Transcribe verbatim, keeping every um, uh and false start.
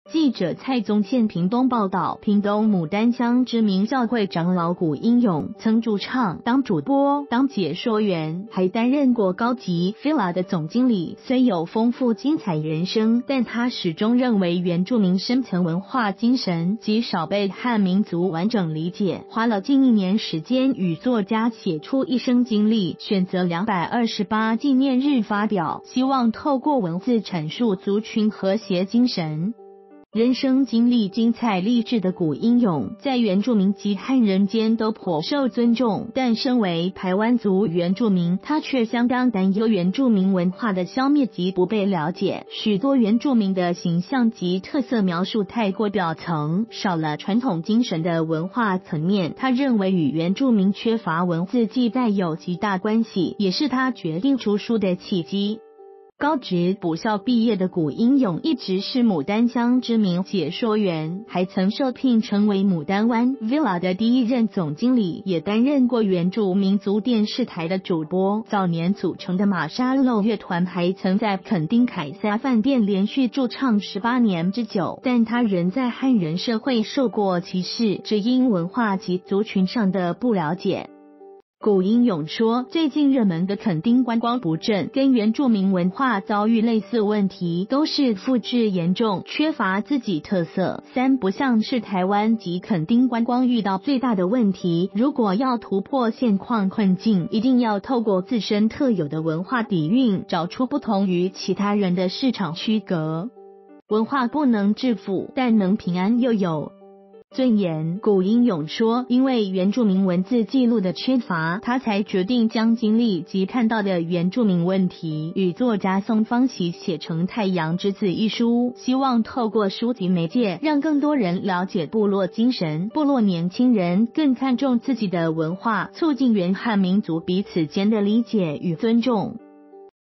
记者蔡宗宪屏东报道，屏东牡丹乡知名教会长老古英勇曾驻唱、当主播、当解说员，还担任过高级 Villa 的总经理。虽有丰富精彩人生，但他始终认为原住民深层文化精神极少被汉民族完整理解，花了近一年时间与作家写出一生经历，选择两百二十八纪念日发表，希望透过文字阐述族群和谐精神。人生经历精彩励志的古英勇，在原住民及汉人间都颇受尊重，但身为排湾族原住民，他却相当担忧原住民文化的消灭及不被了解。许多原住民的形象及特色描述太过表层，少了传统精神的文化层面。他认为与原住民缺乏文字记载有极大关系，也是他决定出书的契机。高职补校毕业的古英勇一直是牡丹乡知名解说员，还曾受聘成为牡丹湾 Villa 的第一任总经理，也担任过原住民族电视台的主播。早年组成的玛莎漏乐团还曾在垦丁凯撒饭店连续驻唱十八年之久，但他仍在汉人社会受过歧视，只因文化及族群上的不了解。古英勇说，最近热门的垦丁观光不振跟原住民文化遭遇类似问题，都是复制严重，缺乏自己特色。三不像是台湾及垦丁观光遇到最大的问题，如果要突破现况困境，一定要透过自身特有的文化底蕴，找出不同于其他人的市场区隔。文化不能致富，但能平安又有尊严。古英勇说，因为原住民文字记录的缺乏，他才决定将经历及看到的原住民问题与作家宋方琦写成《太阳之子》一书，希望透过书籍媒介让更多人了解部落精神，部落年轻人更看重自己的文化，促进原汉民族彼此间的理解与尊重。